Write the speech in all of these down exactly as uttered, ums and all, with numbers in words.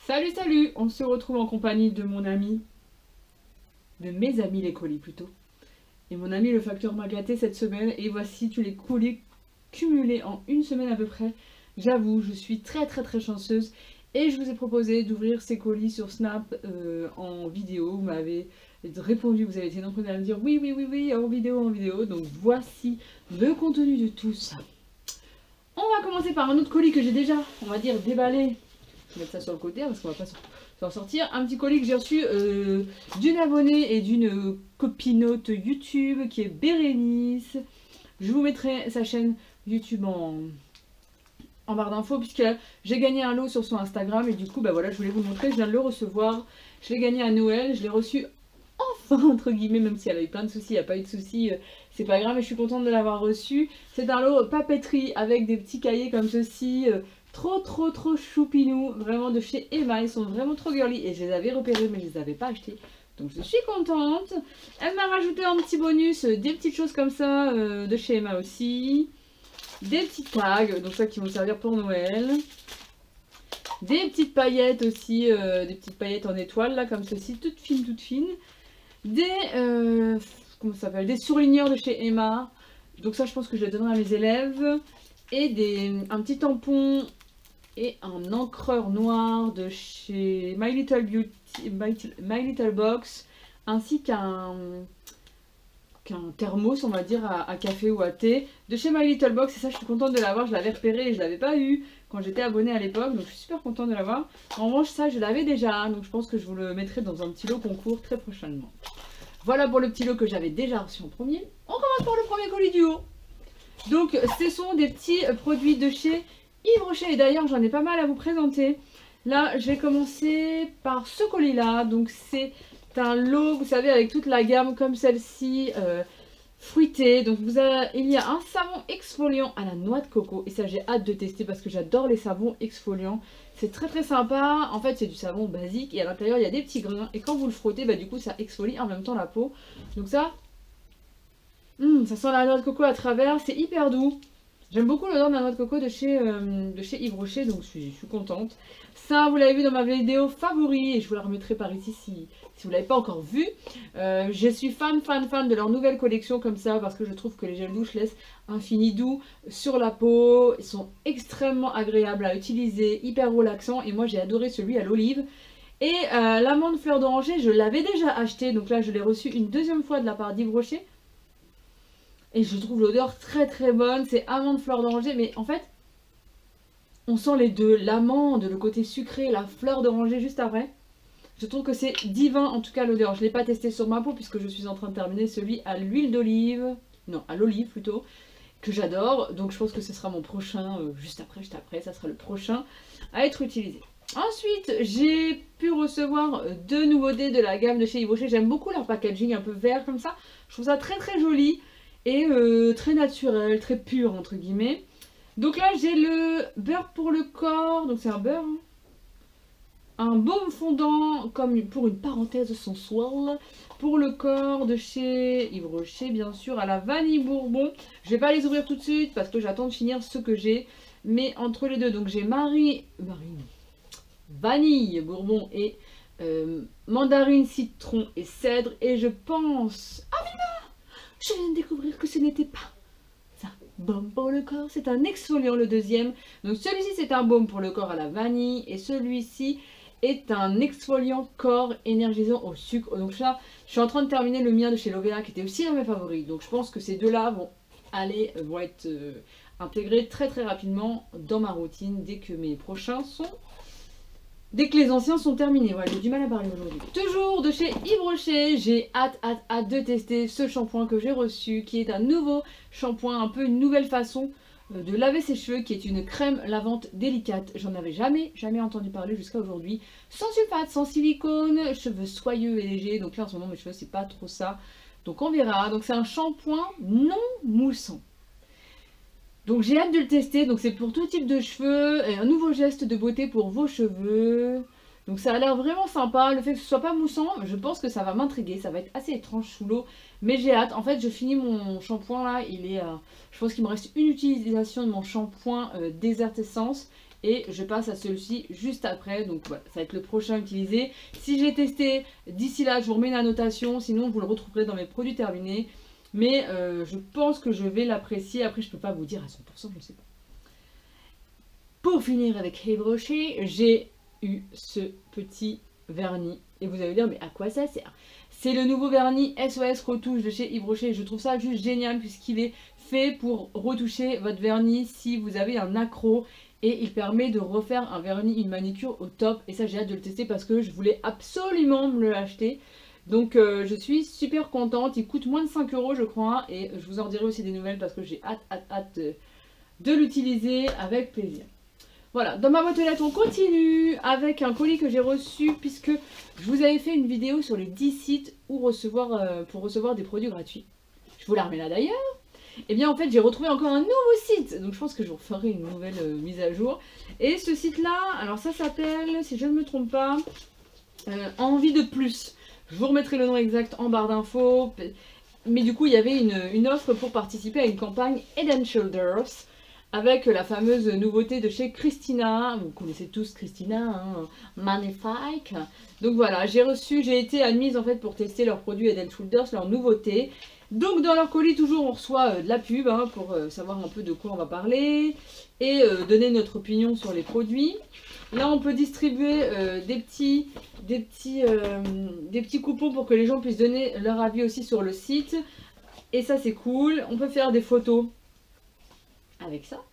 Salut, salut! On se retrouve en compagnie de mon ami, de mes amis les colis plutôt, et mon ami le facteur m'a gâté cette semaine, et voici tous les colis cumulés en une semaine à peu près. J'avoue, je suis très très très chanceuse, et je vous ai proposé d'ouvrir ces colis sur Snap euh, en vidéo. Vous m'avez répondu, vous avez été nombreux à me dire oui, oui, oui, oui, en vidéo, en vidéo, donc voici le contenu de tout ça. On va commencer par un autre colis que j'ai déjà, on va dire, déballé. Je vais mettre ça sur le côté parce qu'on va pas s'en sortir. Un petit colis que j'ai reçu euh, d'une abonnée et d'une copinote YouTube qui est Bérénice. Je vous mettrai sa chaîne YouTube en, en barre d'infos puisque j'ai gagné un lot sur son Instagram et du coup bah voilà, je voulais vous montrer, je viens de le recevoir. Je l'ai gagné à Noël, je l'ai reçu enfin entre guillemets, même si elle a eu plein de soucis, il n'y a pas eu de soucis, c'est pas grave, mais je suis contente de l'avoir reçu. C'est un lot papeterie avec des petits cahiers comme ceci. Trop trop trop choupinou, vraiment de chez Emma, ils sont vraiment trop girly et je les avais repérés mais je les avais pas achetés. Donc je suis contente. Elle m'a rajouté un petit bonus, euh, des petites choses comme ça euh, de chez Emma aussi. Des petits tags, donc ça qui vont servir pour Noël. Des petites paillettes aussi, euh, des petites paillettes en étoiles là comme ceci, toutes fines, toutes fines. Des, euh, comment ça s'appelle, des surligneurs de chez Emma. Donc ça je pense que je les donnerai à mes élèves. Et des, un petit tampon et un encreur noir de chez My Little Beauty, My, My Little Box, ainsi qu'un qu'un thermos, on va dire, à, à café ou à thé de chez My Little Box. Et ça, je suis contente de l'avoir. Je l'avais repéré et je l'avais pas eu quand j'étais abonnée à l'époque, donc je suis super contente de l'avoir. En revanche, ça, je l'avais déjà, donc je pense que je vous le mettrai dans un petit lot concours très prochainement. Voilà pour le petit lot que j'avais déjà reçu en premier. On commence par le premier colis du haut. Donc, ce sont des petits produits de chez Yves Rocher, et d'ailleurs j'en ai pas mal à vous présenter. Là je vais commencer par ce colis là, donc c'est un lot, vous savez, avec toute la gamme comme celle-ci, euh, fruitée. Donc vous avez, il y a un savon exfoliant à la noix de coco, et ça j'ai hâte de tester parce que j'adore les savons exfoliants. C'est très très sympa, en fait c'est du savon basique et à l'intérieur il y a des petits grains, et quand vous le frottez, bah, du coup ça exfolie en même temps la peau. Donc ça, mmh, ça sent la noix de coco à travers, c'est hyper doux. J'aime beaucoup l'odeur de la noix de coco de chez, euh, de chez Yves Rocher, donc je suis, je suis contente. Ça, vous l'avez vu dans ma vidéo favori, et je vous la remettrai par ici si, si vous ne l'avez pas encore vu. Euh, je suis fan, fan, fan de leur nouvelle collection comme ça, parce que je trouve que les gels douche laissent un fini doux sur la peau. Ils sont extrêmement agréables à utiliser, hyper relaxants, et moi j'ai adoré celui à l'olive. Et euh, l'amande fleur d'oranger, je l'avais déjà acheté, donc là je l'ai reçu une deuxième fois de la part d'Yves Rocher. Et je trouve l'odeur très très bonne, c'est amande fleur d'oranger, mais en fait, on sent les deux, l'amande, le côté sucré, la fleur d'oranger juste après. Je trouve que c'est divin en tout cas l'odeur. Je ne l'ai pas testé sur ma peau puisque je suis en train de terminer celui à l'huile d'olive, non à l'olive plutôt, que j'adore. Donc je pense que ce sera mon prochain, euh, juste après, juste après, ça sera le prochain à être utilisé. Ensuite, j'ai pu recevoir deux nouveautés de la gamme de chez Yves Rocher. J'aime beaucoup leur packaging un peu vert comme ça. Je trouve ça très très joli. Et euh, très naturel, très pur entre guillemets. Donc là j'ai le beurre pour le corps, donc c'est un beurre, hein. Un baume fondant comme pour une parenthèse sensuelle pour le corps de chez Yves Rocher, bien sûr, à la vanille bourbon. Je vais pas les ouvrir tout de suite parce que j'attends de finir ce que j'ai, mais entre les deux, donc j'ai Marie, Marie, vanille bourbon et euh, mandarine, citron et cèdre, et je pense, ah mais non, je viens de découvrir que ce n'était pas un baume pour le corps, c'est un exfoliant le deuxième. Donc celui-ci c'est un baume pour le corps à la vanille, et celui-ci est un exfoliant corps énergisant au sucre. Donc là, je suis en train de terminer le mien de chez Lovea qui était aussi un de mes favoris. Donc je pense que ces deux-là vont aller, vont être euh, intégrés très très rapidement dans ma routine dès que mes prochains sont... Dès que les anciens sont terminés. Voilà, j'ai du mal à parler aujourd'hui. Toujours de chez Yves Rocher, j'ai hâte, hâte, hâte de tester ce shampoing que j'ai reçu, qui est un nouveau shampoing, un peu une nouvelle façon de laver ses cheveux, qui est une crème lavante délicate. J'en avais jamais, jamais entendu parler jusqu'à aujourd'hui. Sans sulfate, sans silicone, cheveux soyeux et légers. Donc là, en ce moment, mes cheveux, c'est pas trop ça. Donc on verra. Donc c'est un shampoing non moussant. Donc j'ai hâte de le tester, donc c'est pour tout type de cheveux, et un nouveau geste de beauté pour vos cheveux. Donc ça a l'air vraiment sympa, le fait que ce soit pas moussant, je pense que ça va m'intriguer, ça va être assez étrange sous l'eau, mais j'ai hâte. En fait je finis mon shampoing là, il est, euh, je pense qu'il me reste une utilisation de mon shampoing euh, Desert Essence, et je passe à celui-ci juste après. Donc voilà, ça va être le prochain utilisé. Si j'ai testé d'ici là, je vous remets une annotation, sinon vous le retrouverez dans mes produits terminés. Mais euh, je pense que je vais l'apprécier. Après, je peux pas vous dire à cent pour cent, je ne sais pas. Pour finir avec Yves Rocher, j'ai eu ce petit vernis. Et vous allez dire, mais à quoi ça sert? C'est le nouveau vernis S O S Retouche de chez Yves Rocher. Je trouve ça juste génial puisqu'il est fait pour retoucher votre vernis si vous avez un accro. Et il permet de refaire un vernis, une manicure au top. Et ça, j'ai hâte de le tester parce que je voulais absolument me l'acheter. Donc euh, je suis super contente. Il coûte moins de cinq euros je crois. Et je vous en dirai aussi des nouvelles parce que j'ai hâte, hâte, hâte de, de l'utiliser avec plaisir. Voilà, dans ma boîte aux lettres, on continue avec un colis que j'ai reçu puisque je vous avais fait une vidéo sur les dix sites où recevoir, euh, pour recevoir des produits gratuits. Je vous la remets là d'ailleurs. Et bien en fait, j'ai retrouvé encore un nouveau site. Donc je pense que je vous ferai une nouvelle euh, mise à jour. Et ce site-là, alors ça s'appelle, si je ne me trompe pas, euh, Envie de plus. Je vous remettrai le nom exact en barre d'infos. Mais du coup, il y avait une, une offre pour participer à une campagne Head and Shoulders. Avec la fameuse nouveauté de chez Christina, vous connaissez tous Christina, hein, magnifique. Donc voilà, j'ai reçu, j'ai été admise en fait pour tester leurs produits Head and Shoulders, leurs nouveautés. Donc dans leur colis toujours on reçoit euh, de la pub hein, pour euh, savoir un peu de quoi on va parler et euh, donner notre opinion sur les produits. Là on peut distribuer euh, des, petits, des, petits, euh, des petits coupons pour que les gens puissent donner leur avis aussi sur le site. Et ça c'est cool, on peut faire des photos avec ça.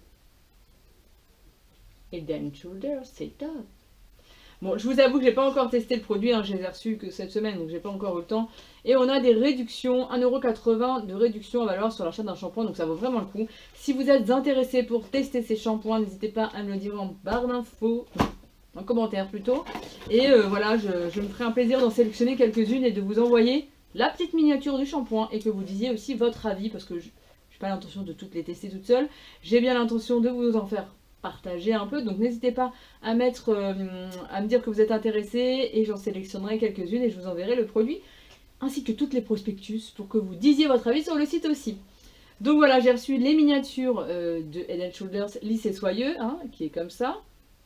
Head and Shoulders, c'est top. Bon, je vous avoue que j'ai pas encore testé le produit, hein, je les ai reçus que cette semaine, donc j'ai pas encore eu le temps. Et on a des réductions, un euro quatre-vingts de réduction à valeur sur l'achat d'un shampoing, donc ça vaut vraiment le coup. Si vous êtes intéressé pour tester ces shampoings, n'hésitez pas à me le dire en barre d'infos, en commentaire plutôt. Et euh, voilà, je, je me ferai un plaisir d'en sélectionner quelques-unes et de vous envoyer la petite miniature du shampoing et que vous disiez aussi votre avis, parce que je n'ai pas l'intention de toutes les tester toutes seules. J'ai bien l'intention de vous en faire partager un peu, donc n'hésitez pas à mettre euh, à me dire que vous êtes intéressé et j'en sélectionnerai quelques-unes et je vous enverrai le produit ainsi que toutes les prospectus pour que vous disiez votre avis sur le site aussi. Donc voilà, j'ai reçu les miniatures euh, de Head and Shoulders lisse et soyeux, hein, qui est comme ça.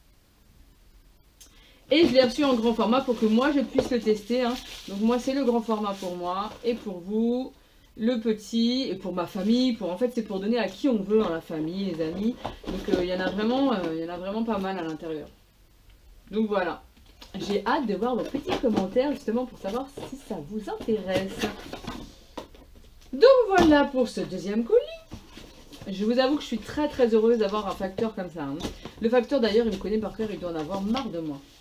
Et je l'ai reçu en grand format pour que moi je puisse le tester, hein. Donc moi c'est le grand format pour moi et pour vous le petit, et pour ma famille, pour en fait c'est pour donner à qui on veut, hein, la famille, les amis. Donc il euh, y en a vraiment, il euh, y en a vraiment pas mal à l'intérieur. Donc voilà, j'ai hâte de voir vos petits commentaires justement pour savoir si ça vous intéresse. Donc voilà pour ce deuxième colis. Je vous avoue que je suis très très heureuse d'avoir un facteur comme ça, hein. Le facteur d'ailleurs il me connaît par cœur, il doit en avoir marre de moi.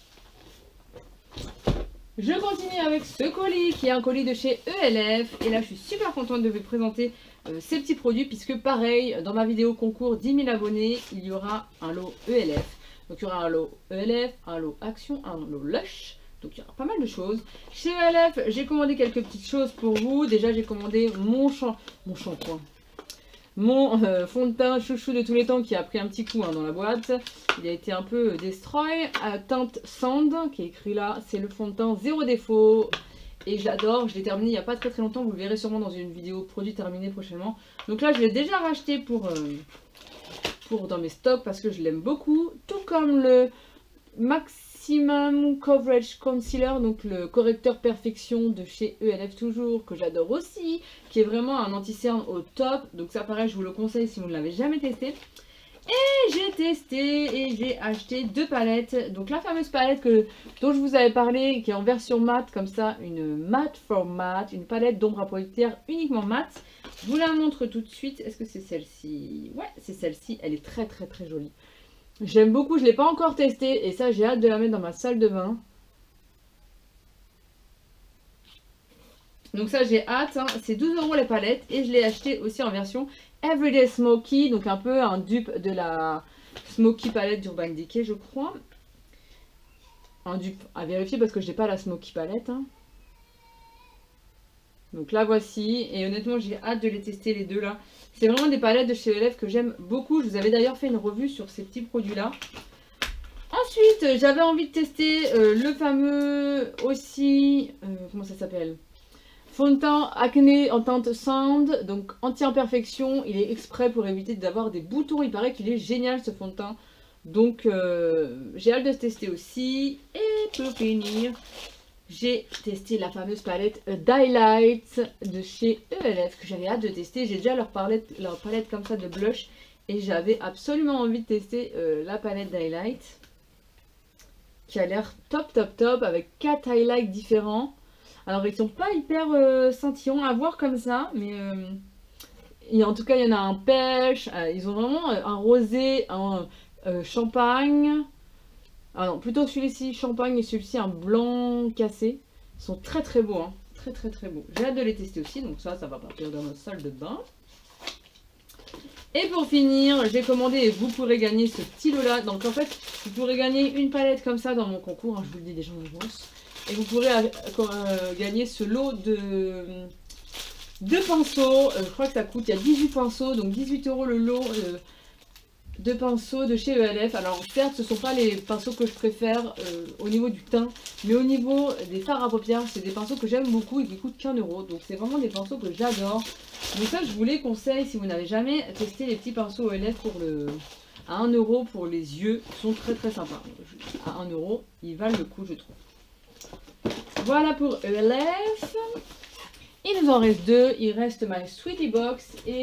Je continue avec ce colis qui est un colis de chez E L F et là je suis super contente de vous présenter euh, ces petits produits puisque pareil dans ma vidéo concours dix mille abonnés il y aura un lot E L F. Donc il y aura un lot E L F, un lot Action, un lot Lush, donc il y aura pas mal de choses. Chez E L F j'ai commandé quelques petites choses pour vous. Déjà j'ai commandé mon, champ... mon shampoing. Mon euh, fond de teint chouchou de tous les temps qui a pris un petit coup hein, dans la boîte. Il a été un peu destroy. À teinte Sand qui est écrit là. C'est le fond de teint zéro défaut. Et j'adore. Je l'ai terminé il n'y a pas très très longtemps. Vous le verrez sûrement dans une vidéo produit terminé prochainement. Donc là je l'ai déjà racheté pour, euh, pour dans mes stocks parce que je l'aime beaucoup. Tout comme le Maximum Coverage Concealer, donc le correcteur perfection de chez E L F toujours, que j'adore aussi, qui est vraiment un anti-cerne au top. Donc ça pareil, je vous le conseille si vous ne l'avez jamais testé. Et j'ai testé et j'ai acheté deux palettes. Donc la fameuse palette que, dont je vous avais parlé, qui est en version mat, comme ça, une mat for mat, une palette d'ombre à paupières uniquement mat. Je vous la montre tout de suite. Est-ce que c'est celle-ci? Ouais, c'est celle-ci. Elle est très très très jolie. J'aime beaucoup, je ne l'ai pas encore testé et ça j'ai hâte de la mettre dans ma salle de bain. Donc ça j'ai hâte, hein. C'est douze euros les palettes et je l'ai acheté aussi en version Everyday Smoky, donc un peu un dupe de la Smoky palette d'Urban Decay je crois. Un dupe à vérifier parce que je n'ai pas la Smoky palette, hein. Donc là voici, et honnêtement j'ai hâte de les tester les deux là. C'est vraiment des palettes de chez E L F que j'aime beaucoup. Je vous avais d'ailleurs fait une revue sur ces petits produits là. Ensuite j'avais envie de tester euh, le fameux aussi, euh, comment ça s'appelle, fond de teint acné en teinte Sand, donc anti-imperfection. Il est exprès pour éviter d'avoir des boutons, il paraît qu'il est génial ce fond de teint. Donc euh, j'ai hâte de tester aussi. Et pour finir, j'ai testé la fameuse palette Daylight de chez E L F que j'avais hâte de tester. J'ai déjà leur palette, leur palette comme ça de blush et j'avais absolument envie de tester euh, la palette Daylight qui a l'air top top top avec quatre highlights différents. Alors ils sont pas hyper euh, scintillants à voir comme ça, mais euh, et en tout cas il y en a un pêche, euh, ils ont vraiment euh, un rosé, un euh, champagne. Ah non, plutôt celui-ci champagne et celui-ci un blanc cassé. Ils sont très très beaux, hein. Très très très beaux. J'ai hâte de les tester aussi, donc ça, ça va partir dans notre salle de bain. Et pour finir, j'ai commandé et vous pourrez gagner ce stylo-là. Donc en fait, vous pourrez gagner une palette comme ça dans mon concours, hein, je vous le dis déjà en avance. Et vous pourrez euh, euh, gagner ce lot de, de pinceaux. Euh, je crois que ça coûte, il y a dix-huit pinceaux, donc dix-huit euros le lot. Euh, de pinceaux de chez E L F. Alors certes ce ne sont pas les pinceaux que je préfère euh, au niveau du teint, mais au niveau des fards à paupières c'est des pinceaux que j'aime beaucoup et qui coûtent qu'un euro, donc c'est vraiment des pinceaux que j'adore. Donc ça je vous les conseille si vous n'avez jamais testé les petits pinceaux E L F pour le à un euro pour les yeux, ils sont très très sympas. À un euro ils valent le coup je trouve. Voilà pour E L F. Il nous en reste deux, il reste My Sweetie Box et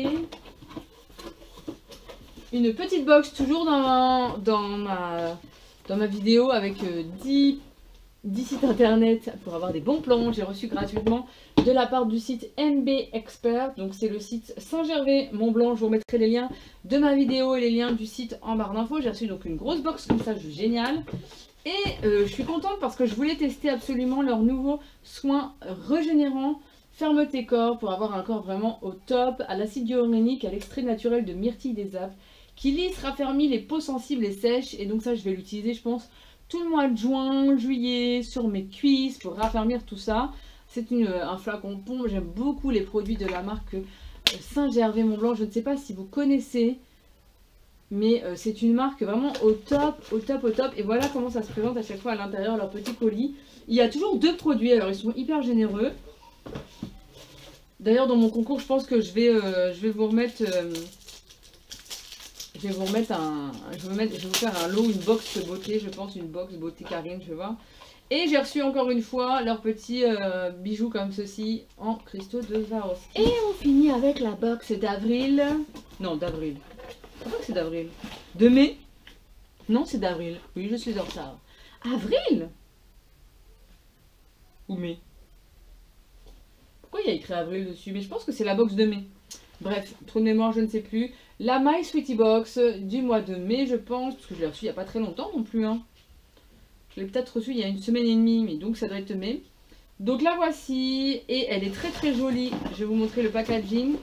une petite box toujours dans, dans, ma, dans ma vidéo avec euh, dix, dix sites internet pour avoir des bons plans. J'ai reçu gratuitement de la part du site N B Expert. Donc c'est le site Saint-Gervais-Mont-Blanc. Je vous remettrai les liens de ma vidéo et les liens du site en barre d'infos. J'ai reçu donc une grosse box comme ça, génial. Et euh, je suis contente parce que je voulais tester absolument leur nouveau soin régénérant fermeté corps pour avoir un corps vraiment au top, à l'acide hyaluronique, à l'extrait naturel de myrtille des Alpes, qui lisse, raffermit les peaux sensibles et sèches. Et donc ça je vais l'utiliser je pense tout le mois de juin, juillet, sur mes cuisses pour raffermir tout ça. C'est un flacon pompe, j'aime beaucoup les produits de la marque Saint-Gervais-Mont-Blanc. Je ne sais pas si vous connaissez, mais euh, c'est une marque vraiment au top, au top, au top. Et voilà comment ça se présente à chaque fois à l'intérieur, leur petit colis. Il y a toujours deux produits, alors ils sont hyper généreux. D'ailleurs dans mon concours je pense que je vais, euh, je vais vous remettre... Euh, Je vais vous remettre un. Je vais vous, mettre, je vais vous faire un lot, une box beauté, je pense, une box beauté Karine, je vais voir. Et j'ai reçu encore une fois leurs petits euh, bijoux comme ceci en cristaux de Swarovski. Et on finit avec la box d'avril. Non, d'avril. Je crois que c'est d'avril. De mai. Non, c'est d'avril. Oui, je suis en retard. Avril ou mai? Pourquoi il y a écrit avril dessus? Mais je pense que c'est la box de mai. Bref, trop de mémoire, je ne sais plus. La My Sweetie Box du mois de mai, je pense, parce que je l'ai reçue il n'y a pas très longtemps non plus. Hein. Je l'ai peut-être reçue il y a une semaine et demie, mais donc ça doit être mai. Donc la voici, et elle est très très jolie. Je vais vous montrer le packaging.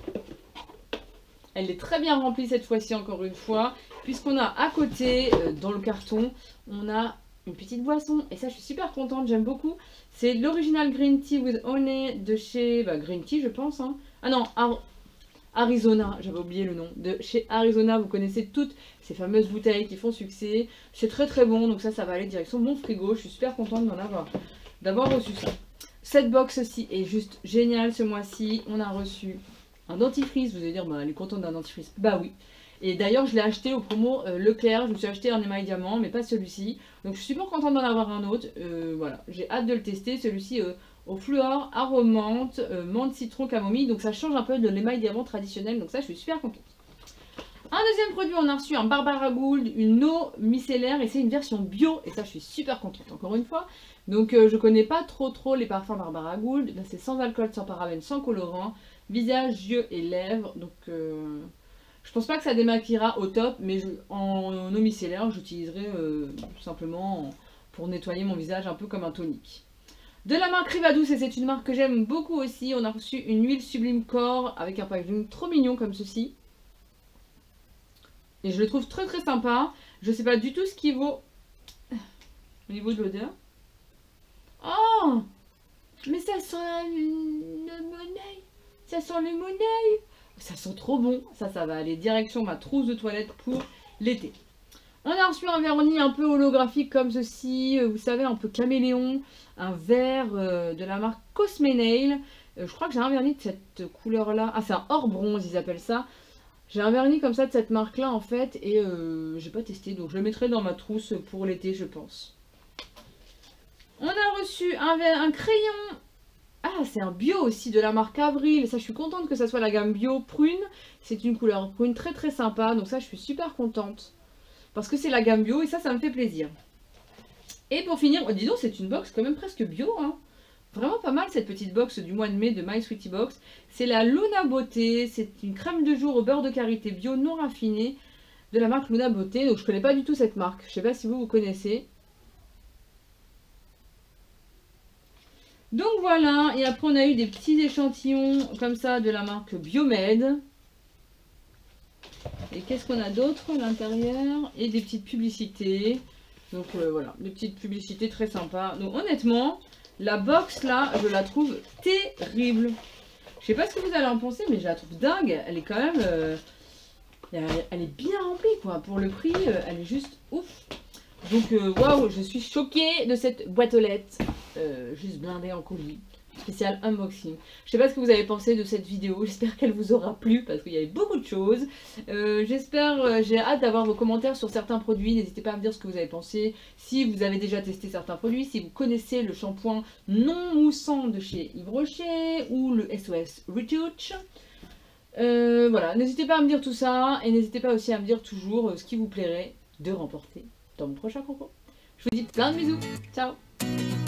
Elle est très bien remplie cette fois-ci, encore une fois, puisqu'on a à côté, euh, dans le carton, on a une petite boisson. Et ça, je suis super contente, j'aime beaucoup. C'est l'original Green Tea with Honey de chez bah, Green Tea, je pense. Hein. Ah non, Ar Arizona, j'avais oublié le nom. De chez Arizona, vous connaissez toutes ces fameuses bouteilles qui font succès. C'est très très bon, donc ça, ça va aller direction mon frigo. Je suis super contente d'en avoir, d'avoir reçu ça. Cette box-ci est juste géniale ce mois-ci. On a reçu un dentifrice. Vous allez dire, bah, elle est contente d'un dentifrice. Bah oui. Et d'ailleurs, je l'ai acheté au promo euh, Leclerc. Je me suis acheté un émail diamant, mais pas celui-ci. Donc, je suis super contente d'en avoir un autre. Euh, voilà, j'ai hâte de le tester. Celui-ci euh, au fluor, aromante, euh, menthe, citron, camomille. Donc, ça change un peu de l'émail diamant traditionnel. Donc, ça, je suis super contente. Un deuxième produit, on a reçu un Barbara Gould, une eau micellaire. Et c'est une version bio. Et ça, je suis super contente, encore une fois. Donc, euh, je connais pas trop trop les parfums Barbara Gould. Là, c'est sans alcool, sans parabènes, sans colorant. Visage, yeux et lèvres. Donc... Euh... Je pense pas que ça démaquillera au top, mais je, en, en eau micellaire, j'utiliserai euh, tout simplement pour nettoyer mon visage un peu comme un tonique. De la marque Rivadouce, et c'est une marque que j'aime beaucoup aussi, on a reçu une huile sublime corps avec un packaging trop mignon comme ceci. Et je le trouve très très sympa. Je sais pas du tout ce qu'il vaut au niveau de l'odeur. Oh, mais ça sent le monnaie. Ça sent le monnaie. Ça sent trop bon, ça, ça va aller direction ma trousse de toilette pour l'été. On a reçu un vernis un peu holographique comme ceci, vous savez, un peu caméléon, un vert euh, de la marque Cosmenail. Euh, je crois que j'ai un vernis de cette couleur-là. Ah, c'est un or bronze, ils appellent ça. J'ai un vernis comme ça de cette marque là en fait et euh, j'ai pas testé donc je le mettrai dans ma trousse pour l'été je pense. On a reçu un, un crayon. Ah, c'est un bio aussi de la marque Avril. Ça, je suis contente que ça soit la gamme bio prune. C'est une couleur prune très très sympa. Donc ça, je suis super contente. Parce que c'est la gamme bio et ça, ça me fait plaisir. Et pour finir, oh, dis donc, c'est une box quand même presque bio. Hein. Vraiment pas mal cette petite box du mois de mai de My Sweetie Box. C'est la Luna Beauté. C'est une crème de jour au beurre de karité bio non raffinée de la marque Luna Beauté. Donc je connais pas du tout cette marque. Je sais pas si vous, vous connaissez. Donc voilà, et après on a eu des petits échantillons comme ça de la marque Biomed. Et qu'est-ce qu'on a d'autre à l'intérieur? Et des petites publicités. Donc euh, voilà, des petites publicités très sympas. Donc honnêtement, la box là, je la trouve terrible. Je sais pas ce que vous allez en penser, mais je la trouve dingue. Elle est quand même... Euh, elle est bien remplie quoi. Pour le prix, euh, elle est juste ouf. Donc waouh, wow, je suis choquée de cette boîte aux lettres. Euh, juste blindée en colis. Spécial unboxing. Je sais pas ce que vous avez pensé de cette vidéo. J'espère qu'elle vous aura plu parce qu'il y avait beaucoup de choses. Euh, J'espère, euh, j'ai hâte d'avoir vos commentaires sur certains produits. N'hésitez pas à me dire ce que vous avez pensé. Si vous avez déjà testé certains produits, si vous connaissez le shampoing non moussant de chez Yves Rocher ou le S O S Retouch. Euh, voilà, n'hésitez pas à me dire tout ça. Et n'hésitez pas aussi à me dire toujours ce qui vous plairait de remporter dans mon prochain concours. Je vous dis plein de bisous. Ciao.